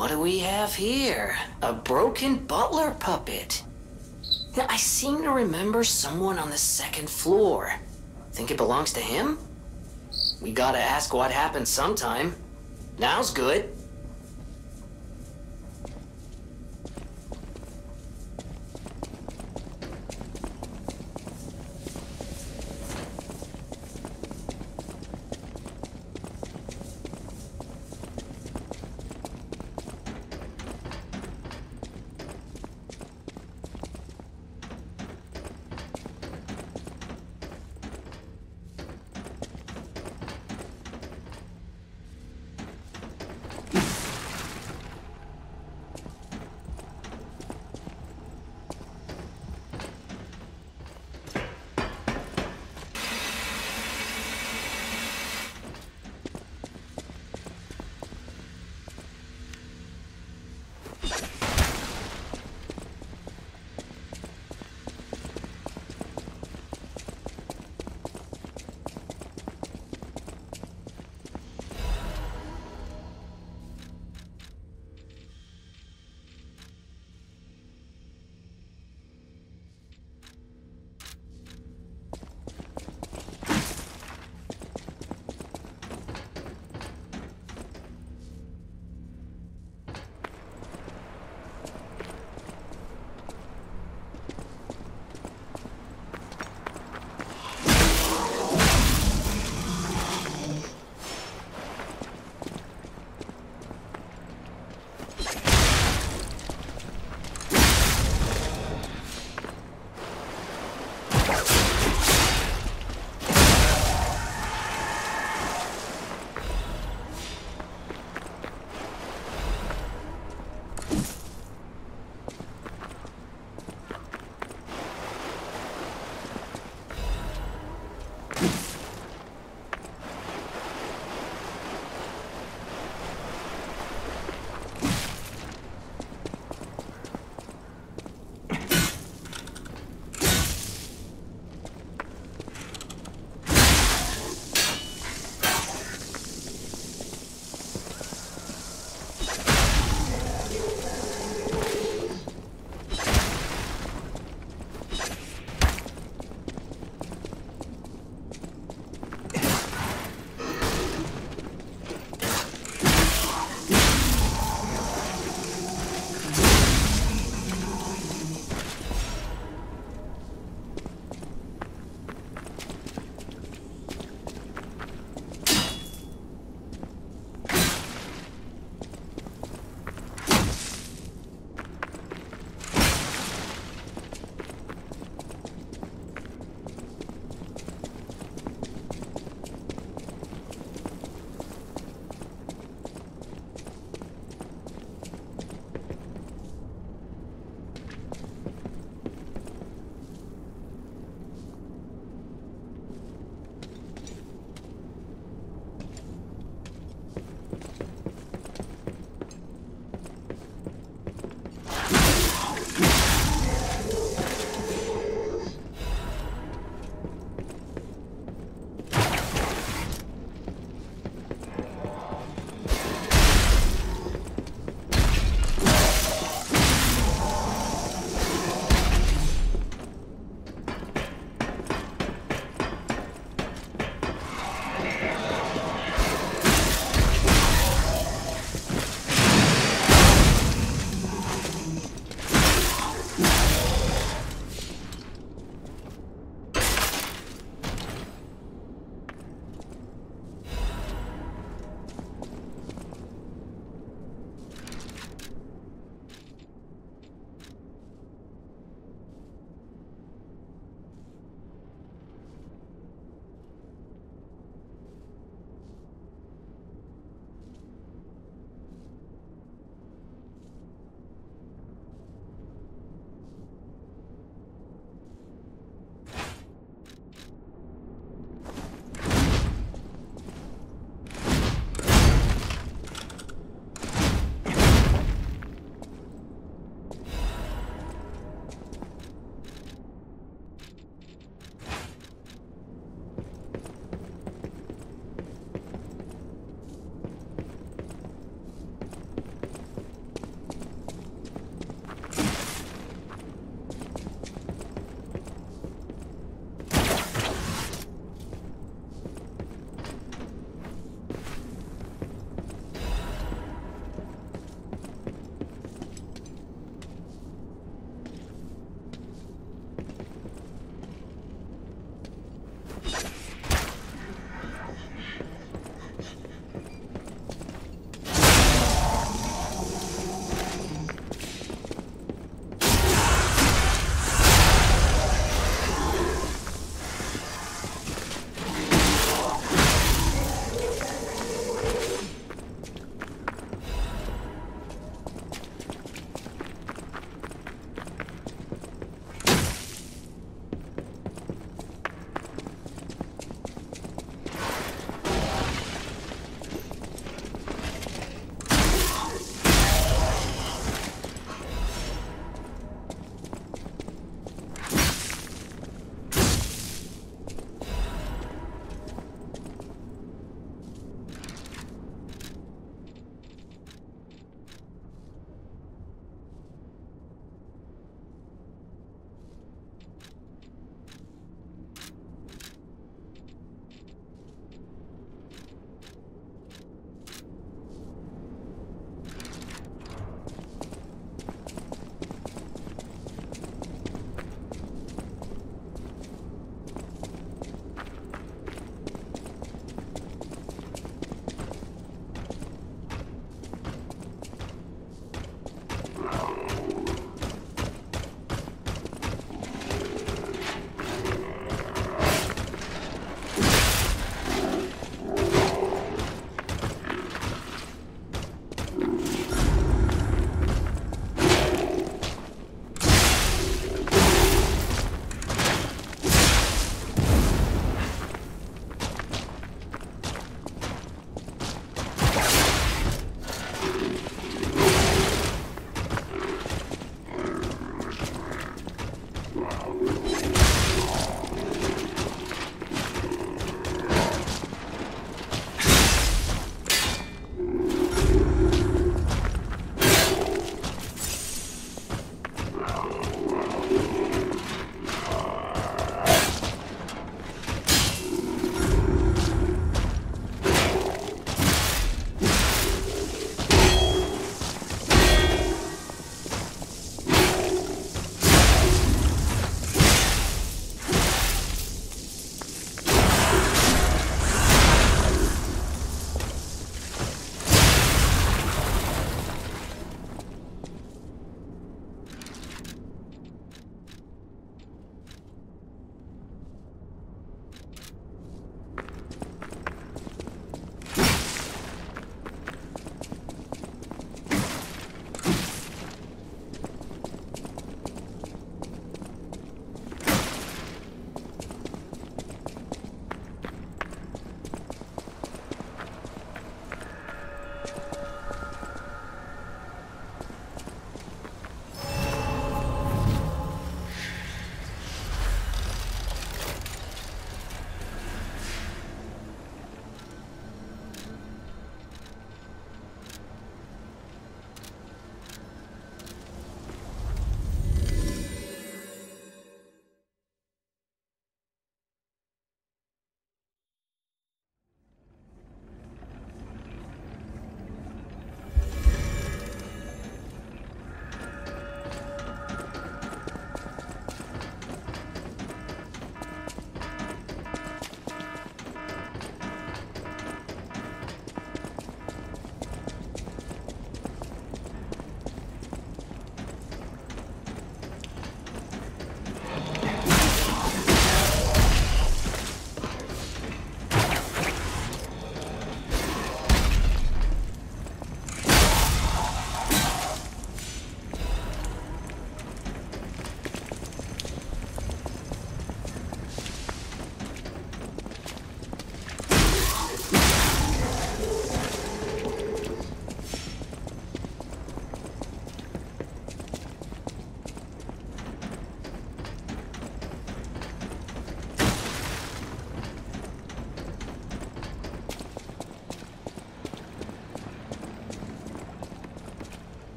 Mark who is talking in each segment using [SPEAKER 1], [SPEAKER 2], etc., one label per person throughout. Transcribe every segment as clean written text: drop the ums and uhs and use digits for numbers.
[SPEAKER 1] What do we have here? A broken butler puppet. Yeah, I seem to remember someone on the second floor. Think it belongs to him? We gotta ask what happened sometime. Now's good.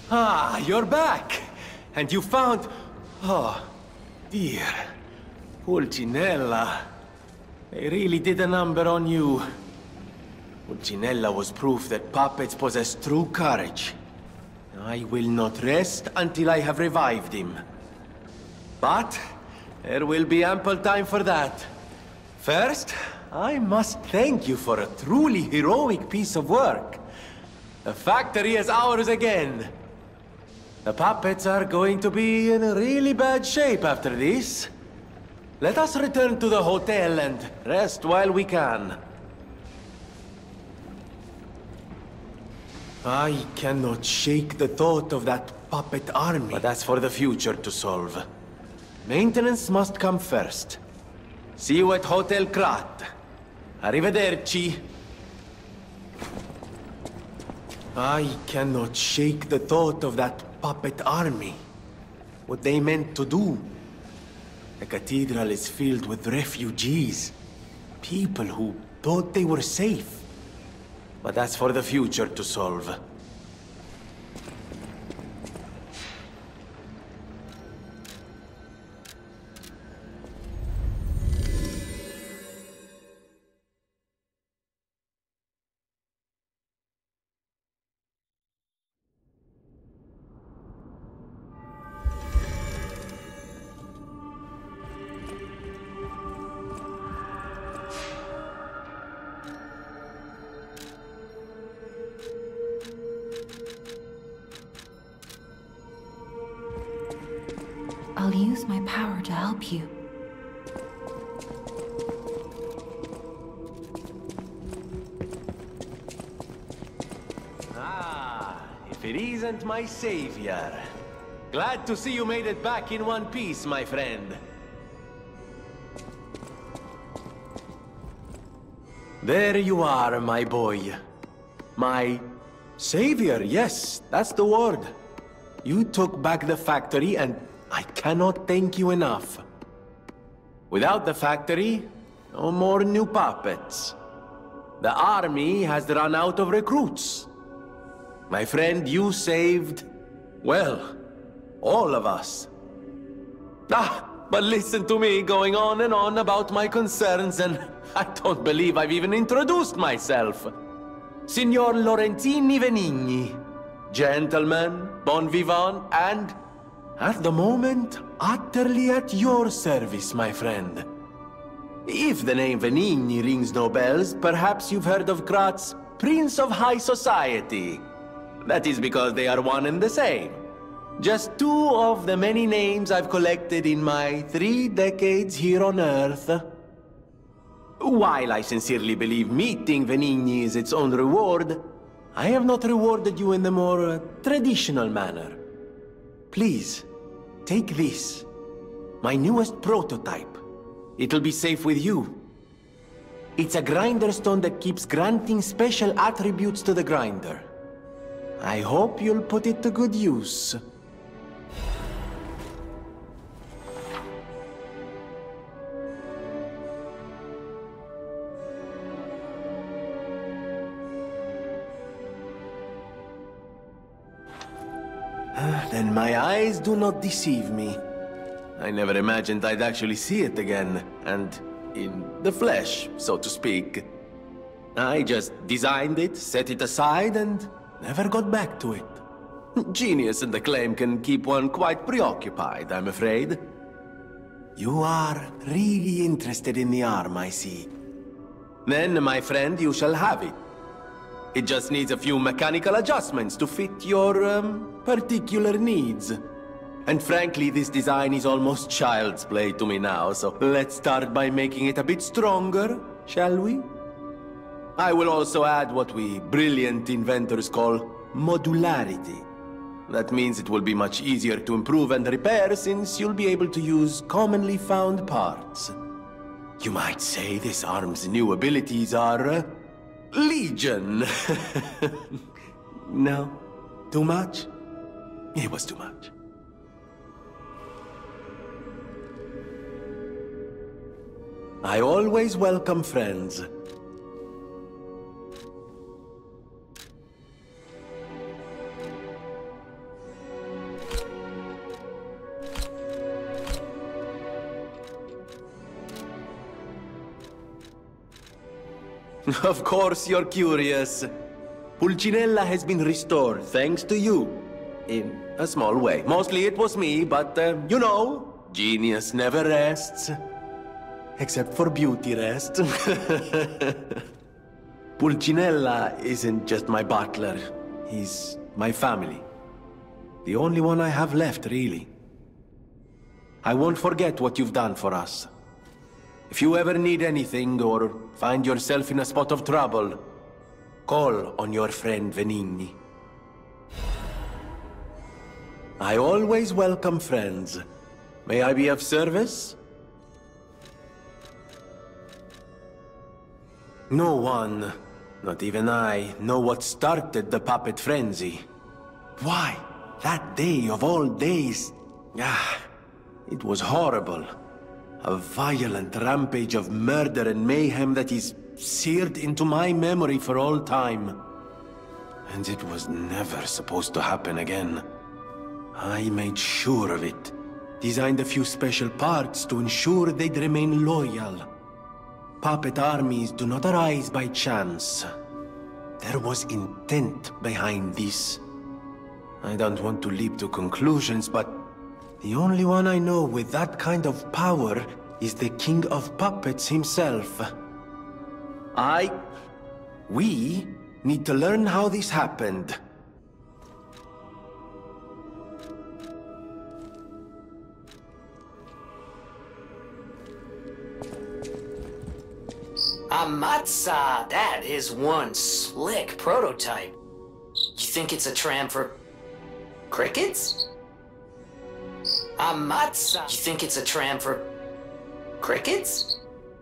[SPEAKER 2] Ah, you're back! And you found... Oh, dear. Pulcinella. They really did a number on you. Pulcinella was proof that puppets possess true courage. I will not rest until I have revived him. But there will be ample time for that. First, I must thank you for a truly heroic piece of work. The factory is ours again. The puppets are going to be in really bad shape after this. Let us return to the hotel and rest while we can. I cannot shake the thought of that puppet army. But that's for the future to solve. Maintenance must come first. See you at Hotel Krat. Arrivederci. I cannot shake the thought of that puppet army. What they meant to do. The cathedral is filled with refugees. People who thought they were safe. But that's for the future to solve.
[SPEAKER 3] I'll use my power to help you.
[SPEAKER 2] Ah, if it isn't my savior. Glad to see you made it back in one piece, my friend. There you are, my boy. My savior, yes, that's the word. You took back the factory and I cannot thank you enough. Without the factory, no more new puppets. The army has run out of recruits. My friend, you saved, well, all of us. But listen to me going on and on about my concerns, and I don't believe I've even introduced myself. Signor Lorenzini Venigni, gentleman, bon vivant, and at the moment, utterly at your service, my friend. If the name Venigni rings no bells, perhaps you've heard of Krat's Prince of High Society. That is because they are one and the same. Just two of the many names I've collected in my 3 decades here on Earth. While I sincerely believe meeting Venigni is its own reward, I have not rewarded you in the more traditional manner. Please, take this. My newest prototype. It'll be safe with you. It's a grinder stone that keeps granting special attributes to the grinder. I hope you'll put it to good use. Then my eyes do not deceive me. I never imagined I'd actually see it again, and in the flesh, so to speak. I just designed it, set it aside, and never got back to it. Genius and acclaim can keep one quite preoccupied, I'm afraid. You are really interested in the arm, I see. Then, my friend, you shall have it. It just needs a few mechanical adjustments to fit your, particular needs. And frankly, this design is almost child's play to me now, so let's start by making it a bit stronger, shall we? I will also add what we brilliant inventors call modularity. That means it will be much easier to improve and repair since you'll be able to use commonly found parts. You might say this arm's new abilities are, legion. No? Too much? It was too much. I always welcome friends. Of course you're curious. Pulcinella has been restored thanks to you. In a small way. Mostly it was me, but, you know, genius never rests. Except for beauty rest. Pulcinella isn't just my butler. He's my family. The only one I have left, really. I won't forget what you've done for us. If you ever need anything or find yourself in a spot of trouble, call on your friend Venigni. I always welcome friends. May I be of service? No one, not even I, know what started the puppet frenzy. Why, that day of all days... it was horrible. A violent rampage of murder and mayhem that is seared into my memory for all time. And it was never supposed to happen again. I made sure of it. Designed a few special parts to ensure they'd remain loyal. Puppet armies do not arise by chance. There was intent behind this. I don't want to leap to conclusions, but the only one I know with that kind of power is the King of Puppets himself. We need to learn how this happened.
[SPEAKER 1] Amatsa, that is one slick prototype. You think it's a tram for crickets? Amatsa, you think it's a tram for crickets?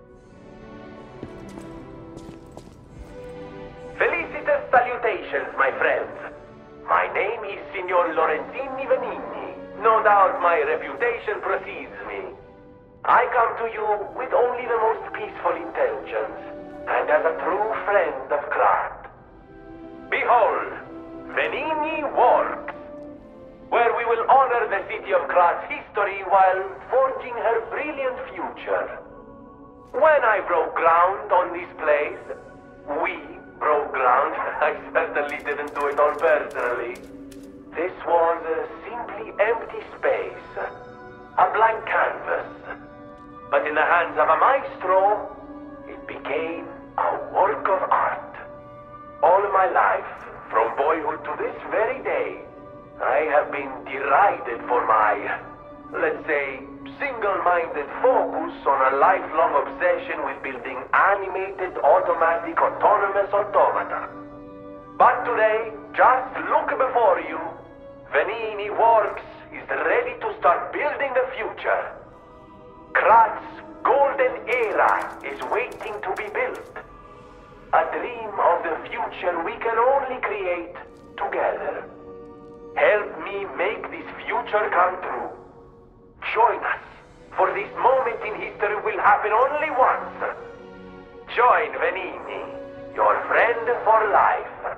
[SPEAKER 4] Felicitous salutations, my friends. My name is Signor Lorenzini Venigni. No doubt my reputation precedes me. I come to you with only the most peaceful intentions, and as a true friend of Krat. Behold, Venigni Works, where we will honor the city of Krat's history while forging her brilliant future. When I broke ground on this place, we broke ground. I certainly didn't do it all personally. This was a simply empty space, a blank canvas. But in the hands of a maestro, it became a work of art. All my life, from boyhood to this very day, I have been derided for my, let's say, single-minded focus on a lifelong obsession with building animated, automatic, autonomous automata. But today, just look before you. Venigni Works is ready to start building the future. Krat's golden era is waiting to be built. A dream of the future we can only create together. Help me make this future come true. Join us, for this moment in history will happen only once. Join Venigni, your friend for life.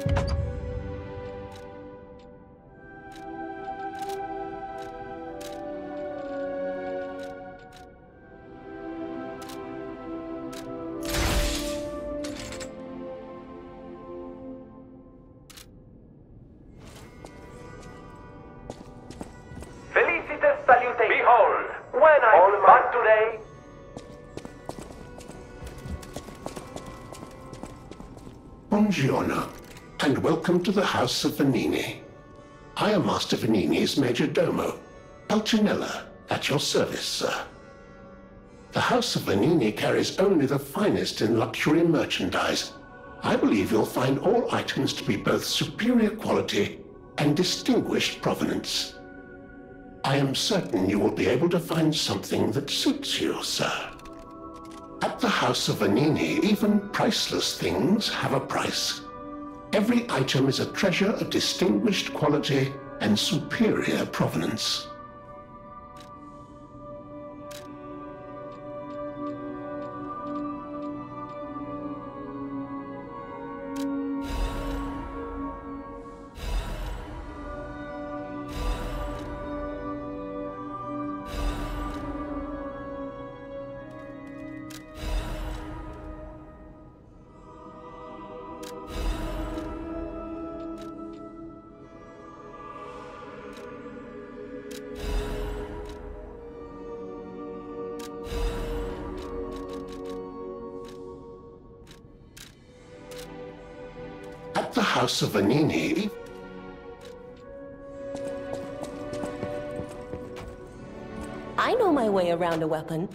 [SPEAKER 4] Felicitous salutation. Behold, when I back today.
[SPEAKER 5] Buongiorno, and welcome to the House of Venini. I am Master Venini's Major Domo, Pulcinella, at your service, sir. The House of Venini carries only the finest in luxury merchandise. I believe you'll find all items to be both superior quality and distinguished provenance. I am certain you will be able to find something that suits you, sir. At the House of Venini, even priceless things have a price. Every item is a treasure of distinguished quality and superior provenance. At the House of Venini,
[SPEAKER 6] I know my way around a weapon.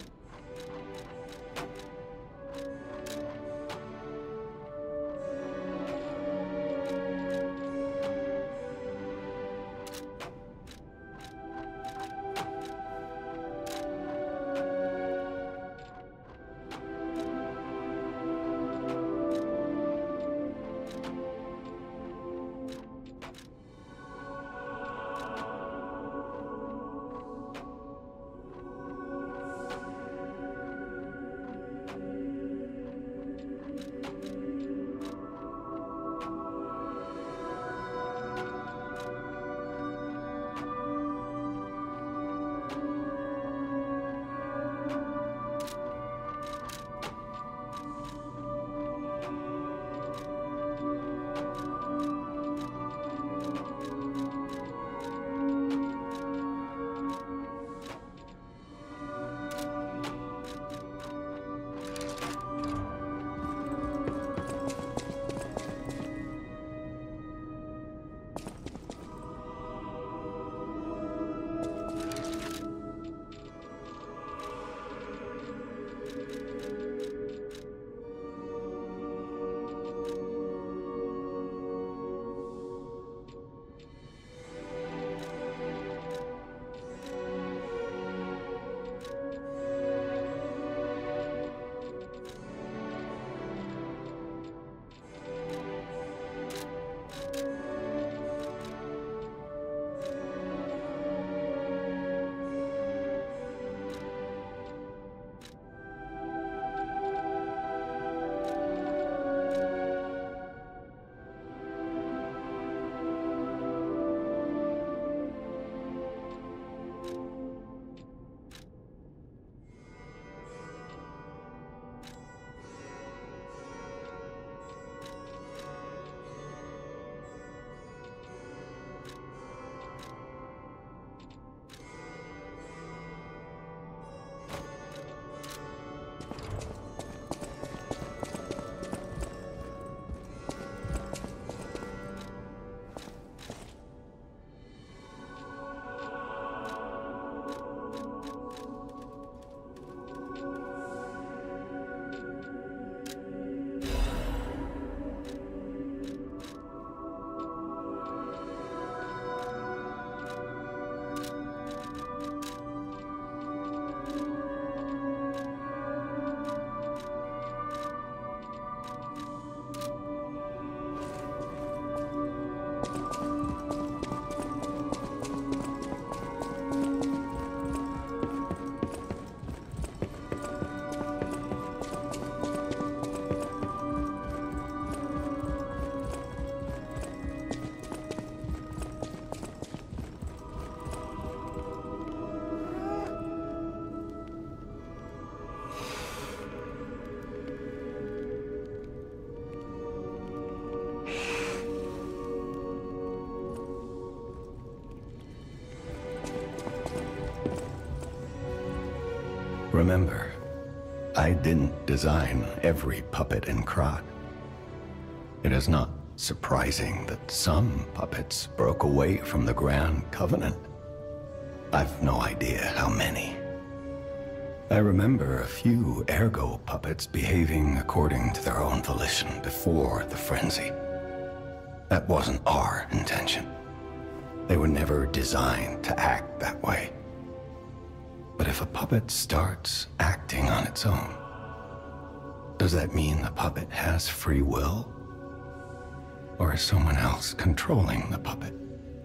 [SPEAKER 7] Remember, I didn't design every puppet in Krat. It is not surprising that some puppets broke away from the Grand Covenant. I've no idea how many. I remember a few Ergo puppets behaving according to their own volition before the frenzy. That wasn't our intention. They were never designed to act that way. But if a puppet starts acting on its own, does that mean the puppet has free will? Or is someone else controlling the puppet?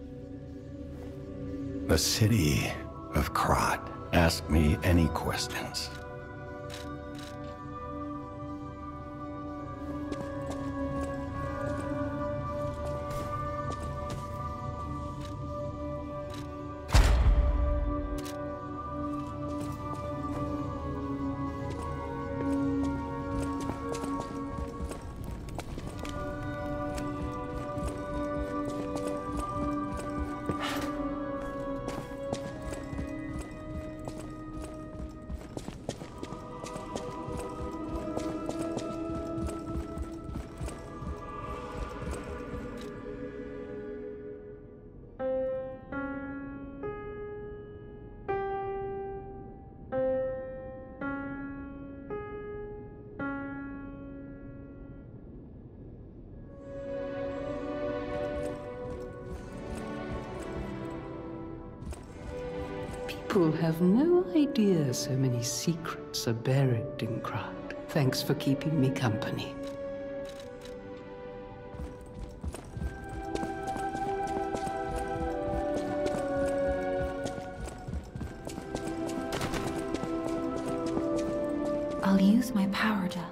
[SPEAKER 7] The city of Krat. Ask me any questions.
[SPEAKER 8] People have no idea so many secrets are buried in Krat. Thanks for keeping me company.
[SPEAKER 3] I'll use my power to...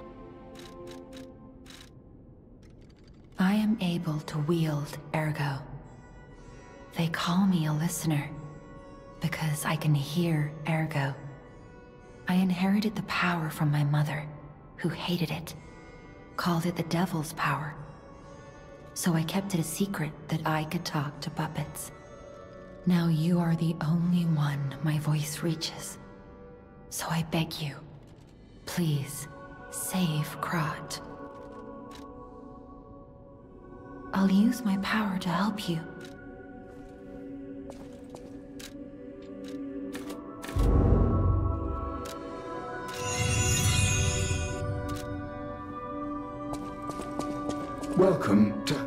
[SPEAKER 3] I am able to wield Ergo. They call me a listener, because I can hear Ergo. I inherited the power from my mother, who hated it, called it the devil's power. So I kept it a secret that I could talk to puppets. Now you are the only one my voice reaches. So I beg you, please, save Krat. I'll use my power to help you.
[SPEAKER 9] Welcome to...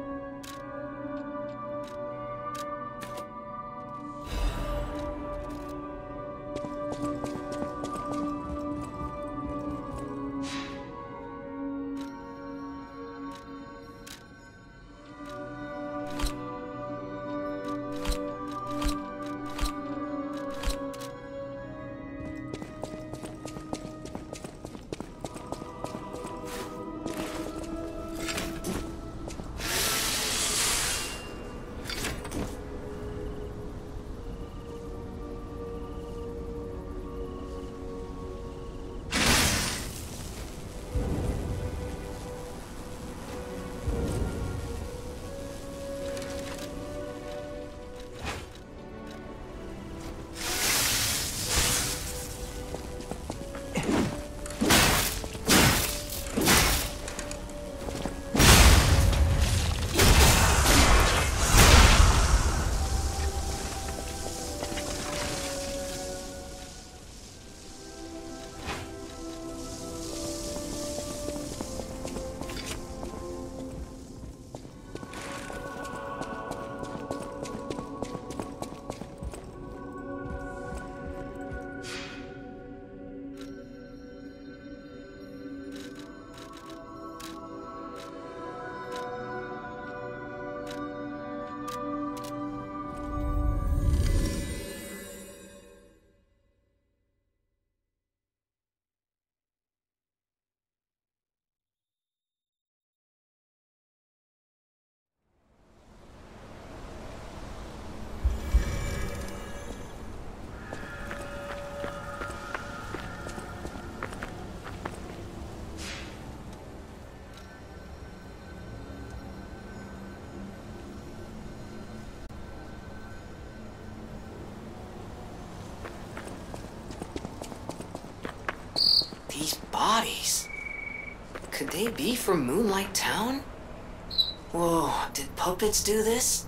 [SPEAKER 1] bodies. Could they be from Moonlight Town? Whoa, did puppets do this?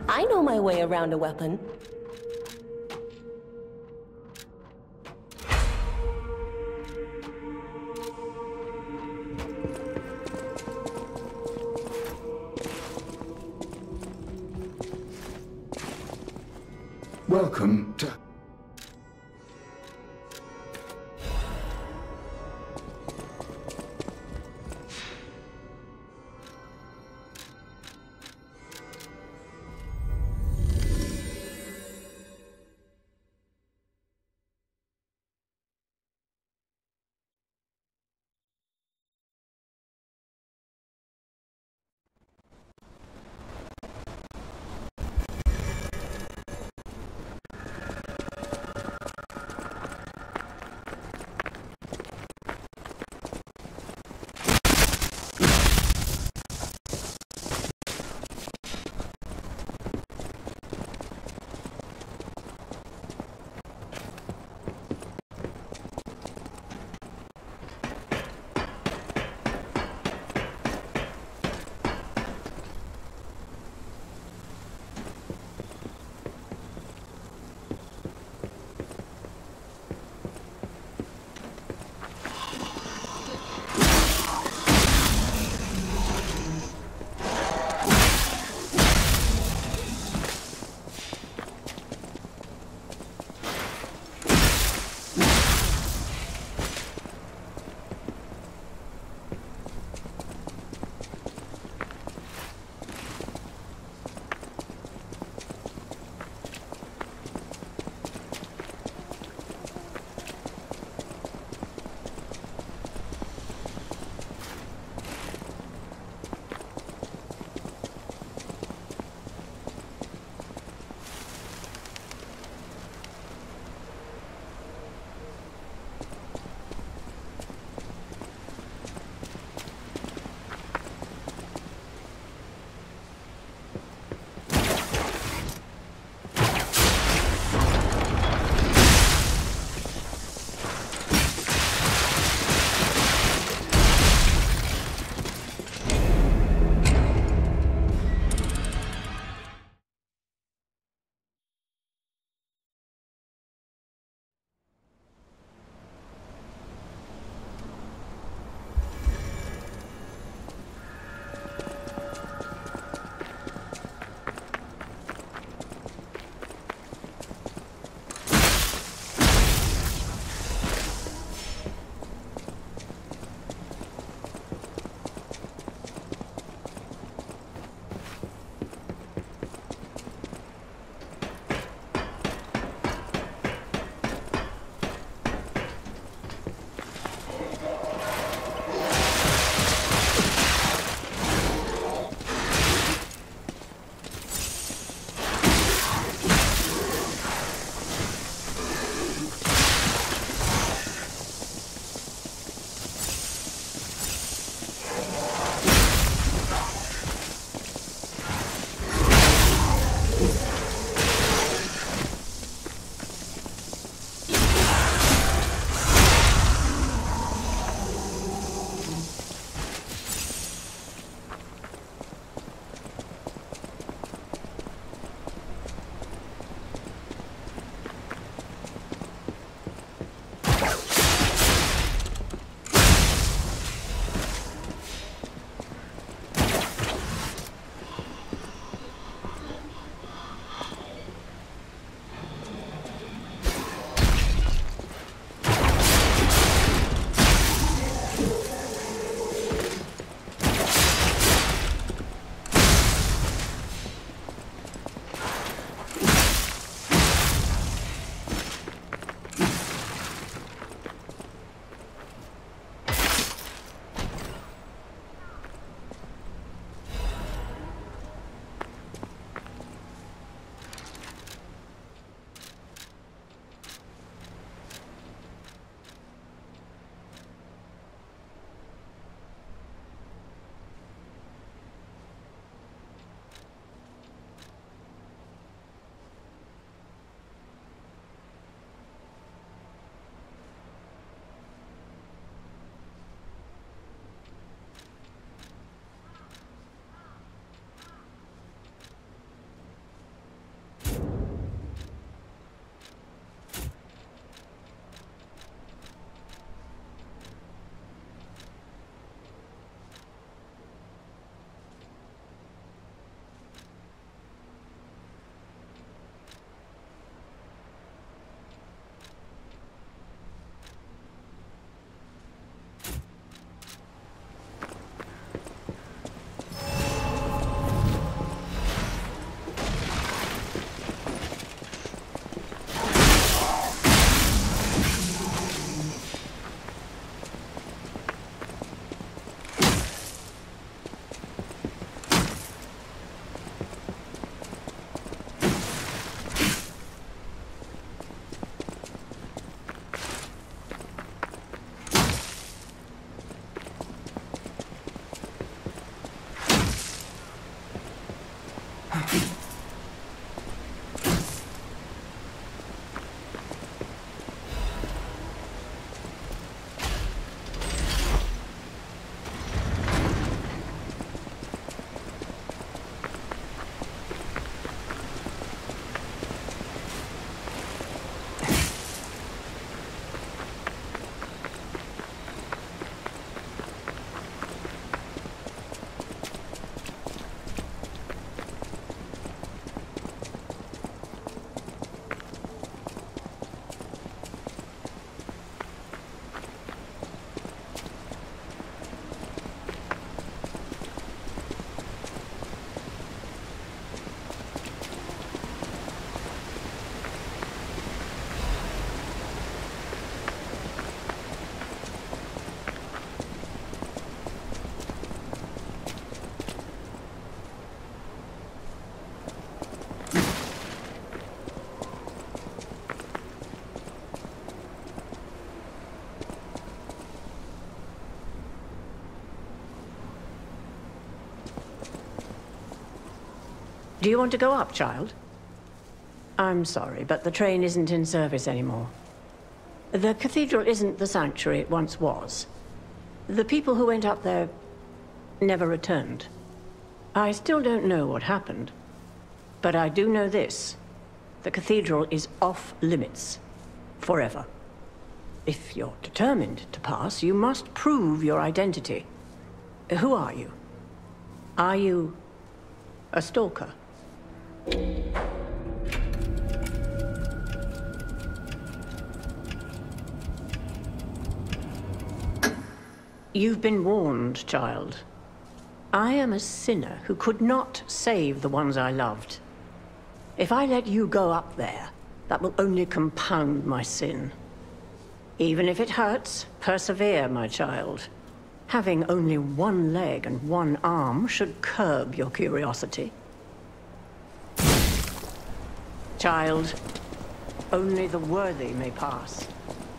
[SPEAKER 6] I know my way around a weapon.
[SPEAKER 9] Welcome to... Do you want to go up, child? I'm sorry, but the train isn't in service anymore. The cathedral isn't the sanctuary it once was. The people who went up there never returned. I still don't know what happened, but I do know this. The cathedral is off limits. Forever. If you're determined to pass, you must prove your identity. Who are you? Are you a stalker? You've been warned, child. I am a sinner who could not save the ones I loved. If I let you go up there, that will only compound my sin. Even if it hurts, persevere, my child. Having only one leg and one arm should curb your curiosity. Child, only the worthy may pass.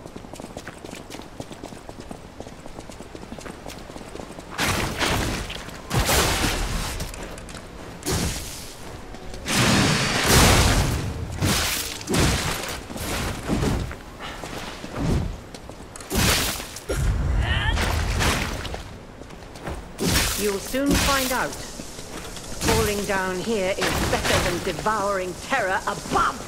[SPEAKER 9] You'll soon find out. Falling down here is better than devouring terror above.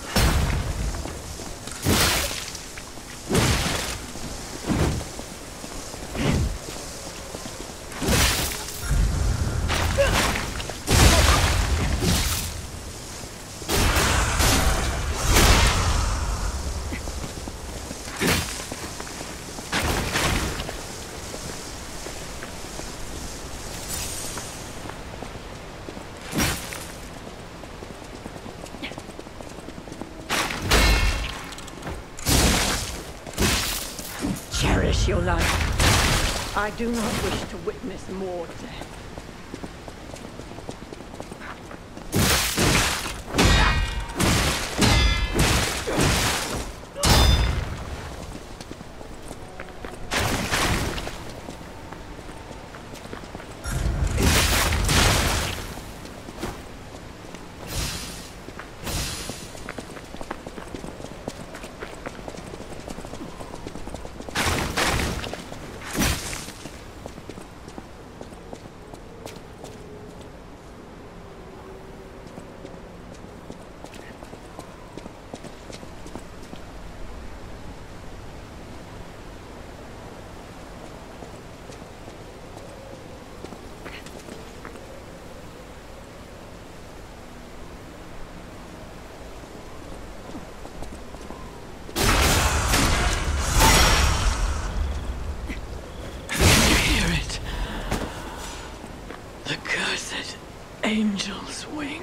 [SPEAKER 9] Cherish your life. I do not wish to witness more death. Angel's wing.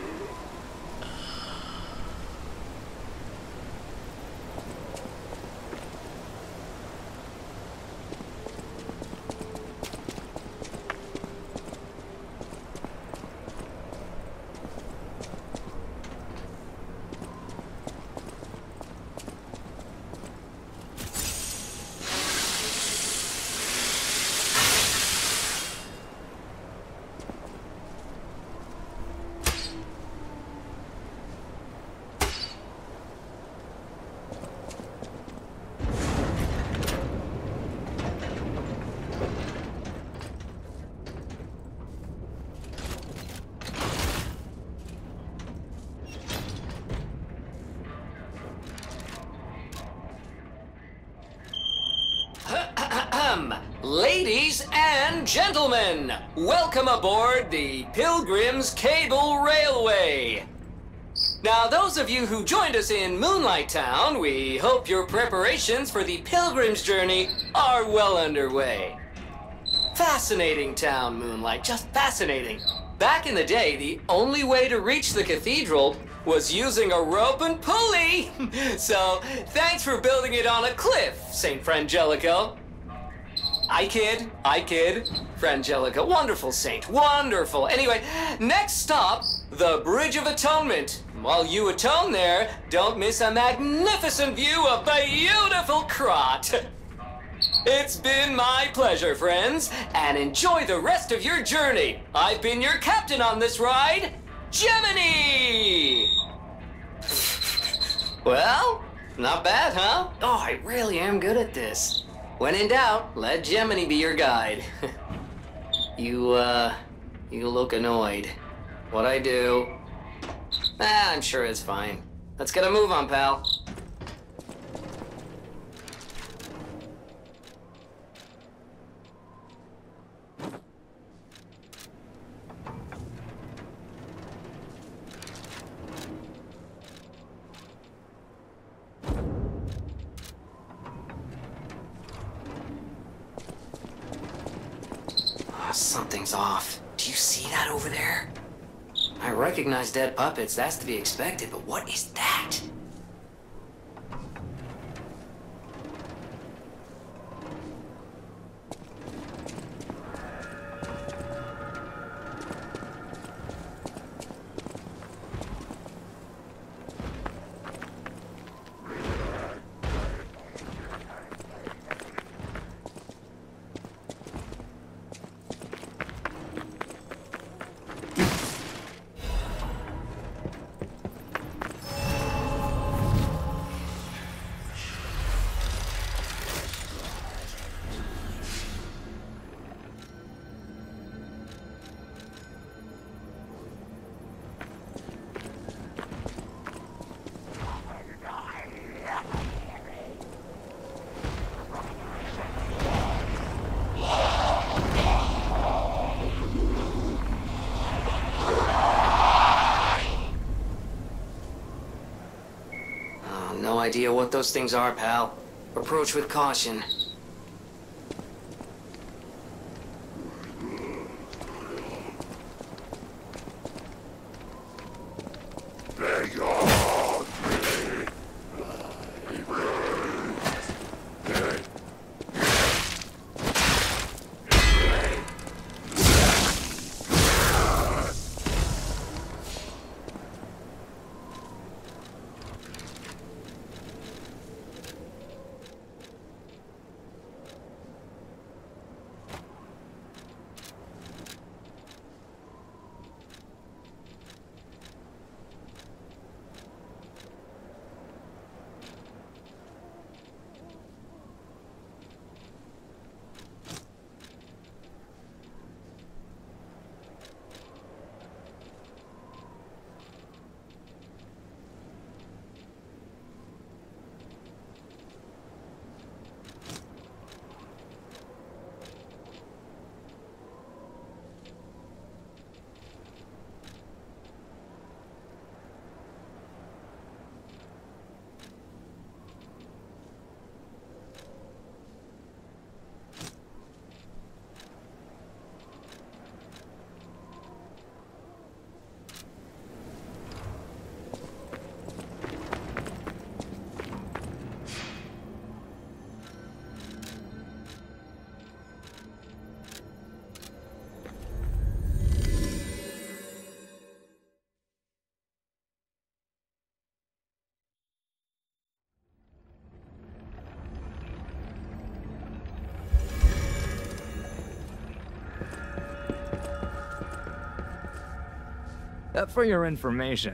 [SPEAKER 1] Ladies and gentlemen, welcome aboard the Pilgrim's Cable Railway. Now, those of you who joined us in Moonlight Town, we hope your preparations for the Pilgrim's journey are well underway. Fascinating town, Moonlight, just fascinating. Back in the day, the only way to reach the cathedral was using a rope and pulley. So, thanks for building it on a cliff, St. Frangelico. I kid. Frangelico, wonderful saint, wonderful. Anyway, next stop, the Bridge of Atonement. While you atone there, don't miss a magnificent view of beautiful Krat. It's been my pleasure, friends, and enjoy the rest of your journey. I've been your captain on this ride. Gemini! Well, not bad, huh? Oh, I really am good at this. When in doubt, let Gemini be your guide. You look annoyed. What'd I do? I'm sure it's fine. Let's get a move on, pal. Something's off. Do you see that over there? I recognize dead puppets, that's to be expected, but what is that? No idea what those things are, pal. Approach with caution.
[SPEAKER 10] For your information.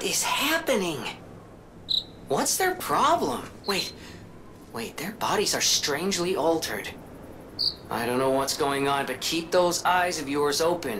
[SPEAKER 1] is happening? What's their problem? Wait, their bodies are strangely altered. I don't know what's going on, but keep those eyes of yours open.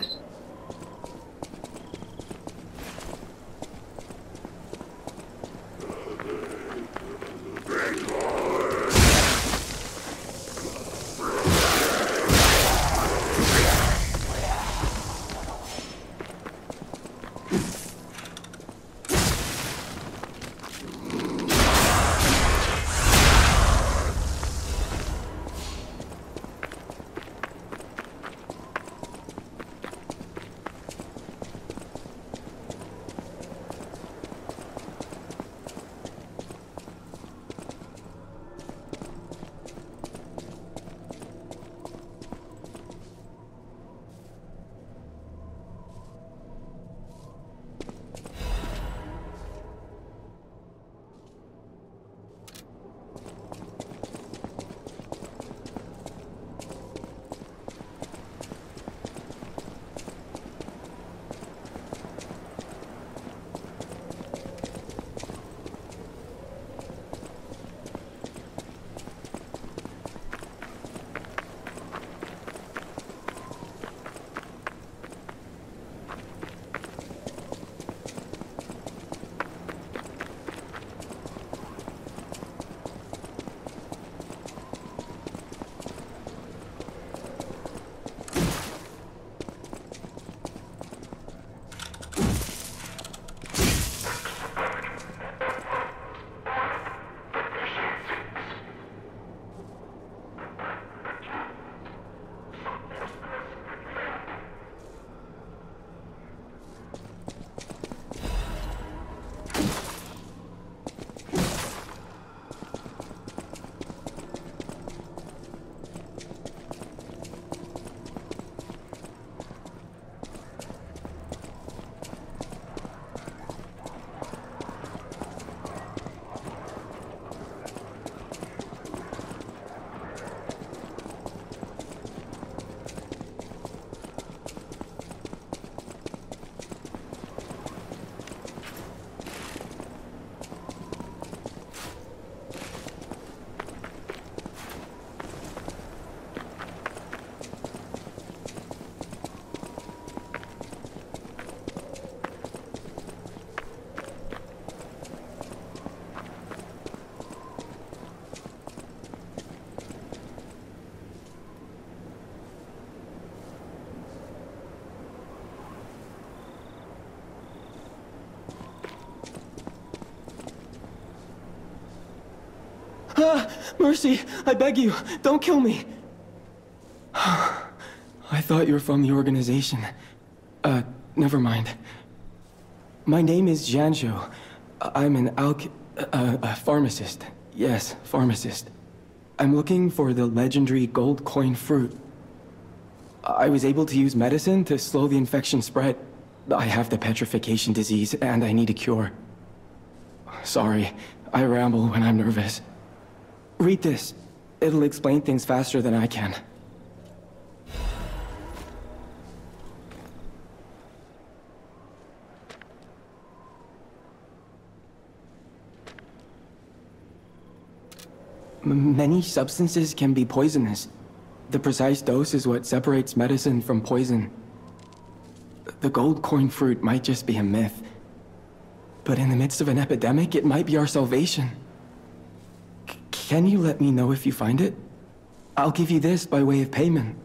[SPEAKER 11] Ah, mercy, I beg you, don't kill me. I thought you were from the organization. Never mind. My name is Janjo. I'm an pharmacist. Yes, pharmacist. I'm looking for the legendary gold coin fruit. I was able to use medicine to slow the infection spread. I have the petrification disease, and I need a cure. Sorry, I ramble when I'm nervous. Read this. It'll explain things faster than I can. Many substances can be poisonous. The precise dose is what separates medicine from poison. The gold coin fruit might just be a myth. But in the midst of an epidemic, it might be our salvation. Can you let me know if you find it? I'll give you this by way of payment.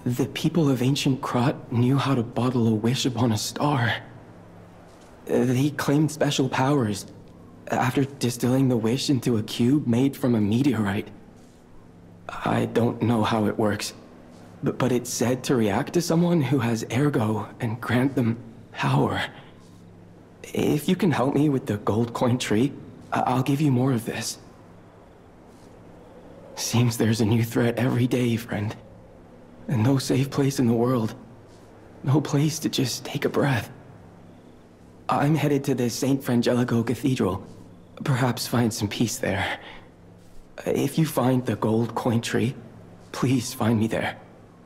[SPEAKER 11] The people of ancient Krat knew how to bottle a wish upon a star. They claimed special powers after distilling the wish into a cube made from a meteorite. I don't know how it works, but it's said to react to someone who has ergo and grant them power. If you can help me with the gold coin tree, I'll give you more of this. Seems there's a new threat every day, friend. And no safe place in the world. No place to just take a breath. I'm headed to the St. Frangelico Cathedral. Perhaps find some peace there. If you find the gold coin tree, please find me there.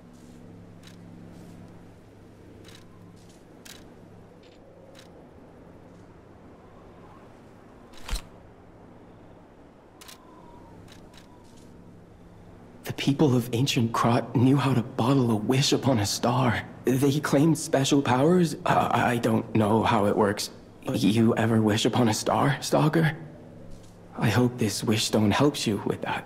[SPEAKER 11] The people of ancient Krat knew how to bottle a wish upon a star. They claimed special powers? I don't know how it works. You ever wish upon a star, Stalker? I hope this wish stone helps you with that.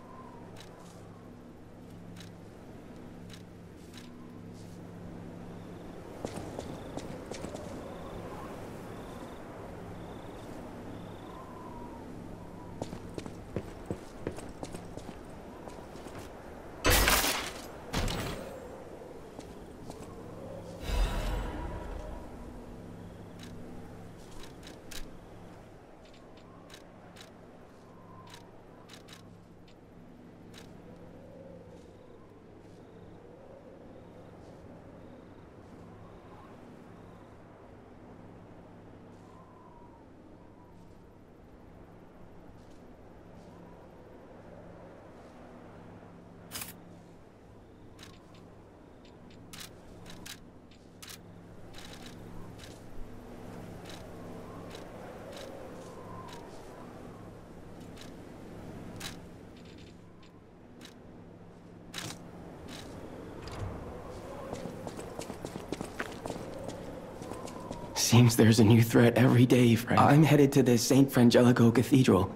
[SPEAKER 11] Seems there's a new threat every day, friend. I'm headed to the St. Frangelico Cathedral.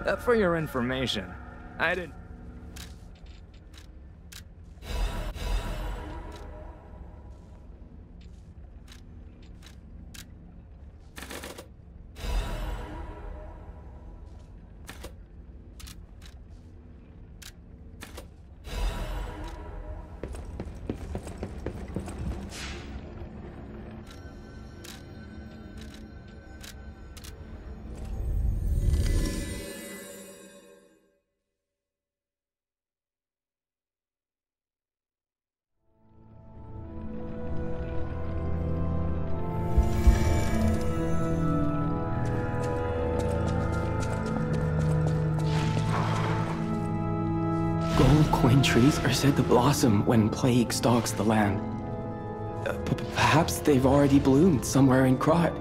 [SPEAKER 10] For your information, I didn't...
[SPEAKER 11] Gold coin trees are said to blossom when plague stalks the land. Perhaps they've already bloomed somewhere in Krat.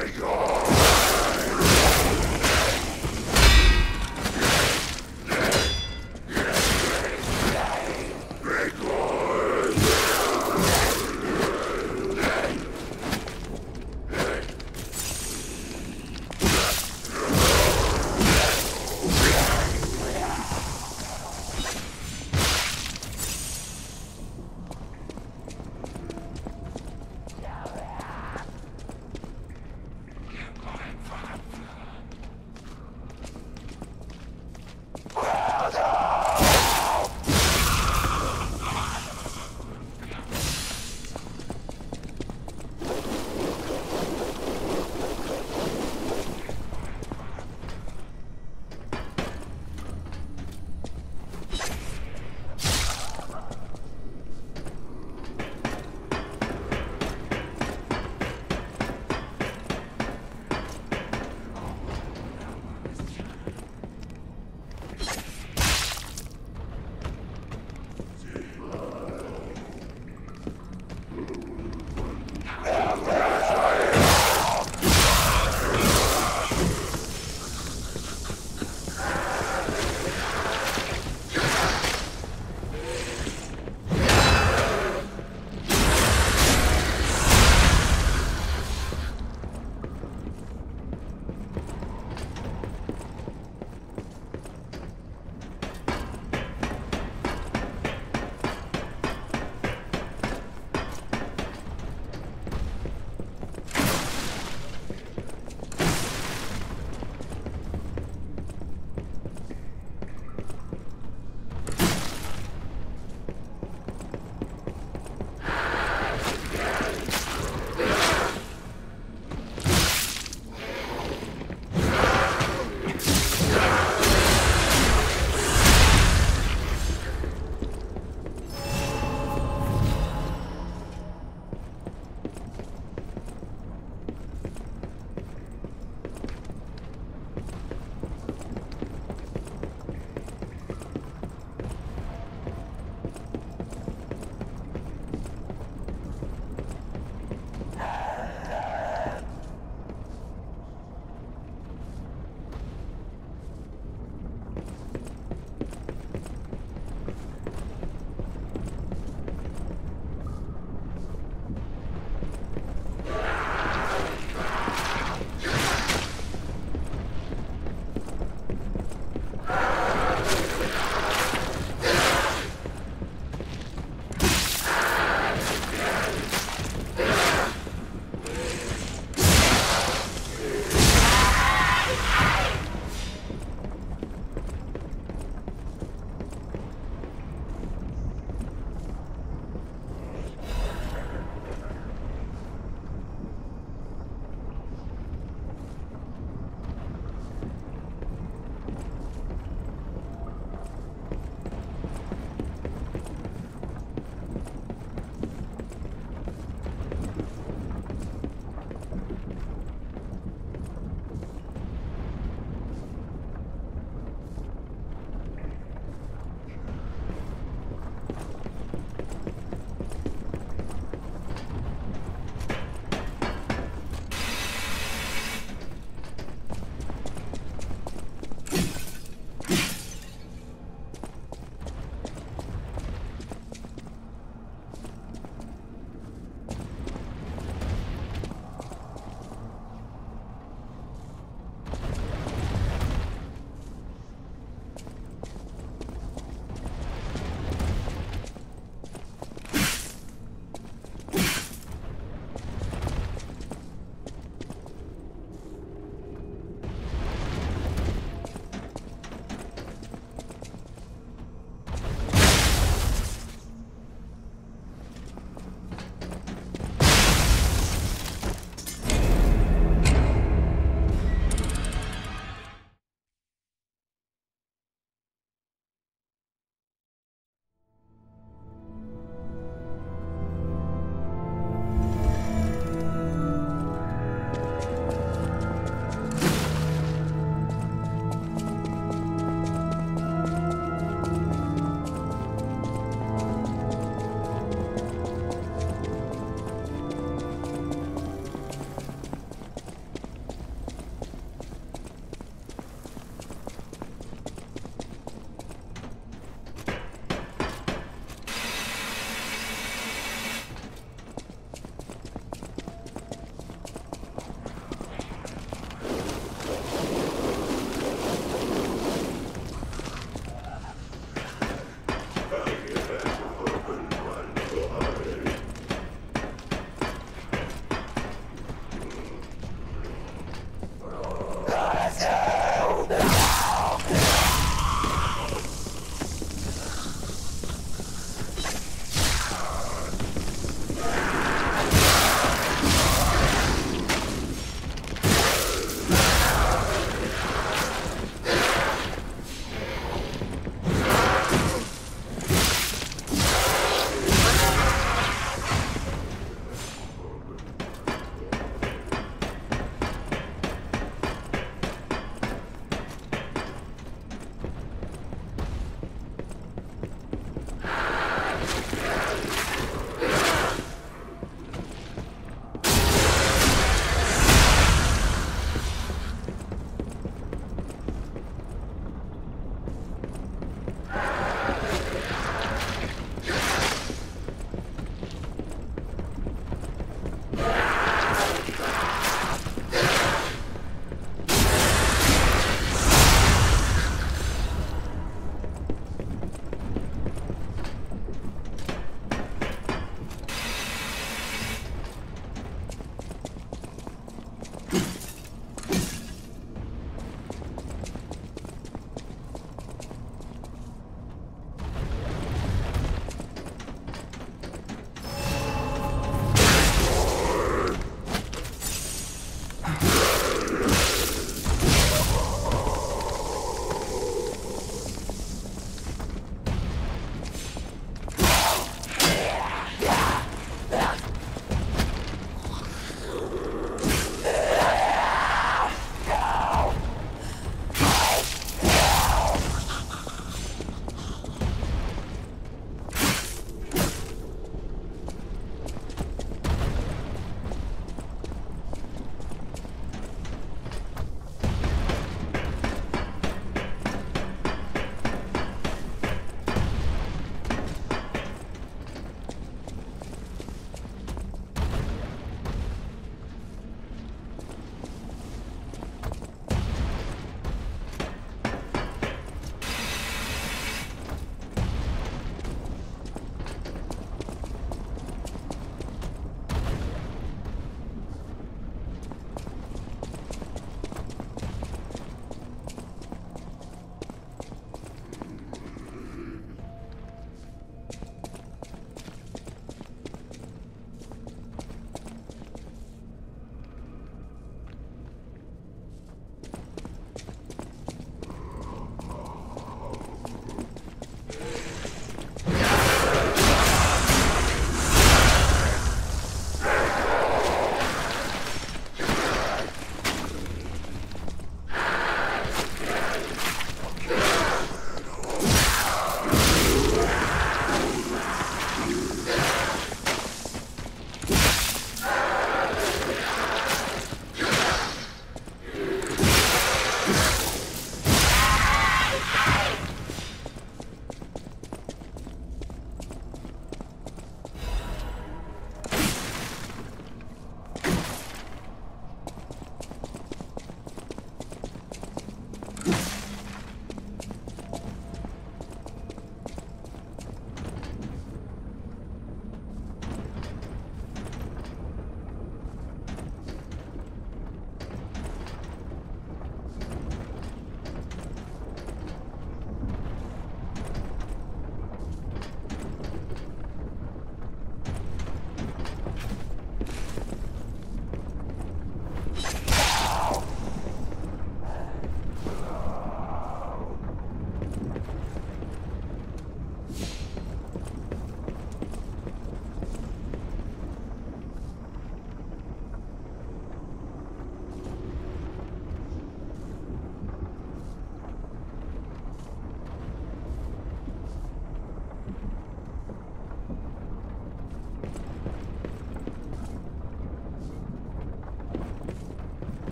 [SPEAKER 5] Where your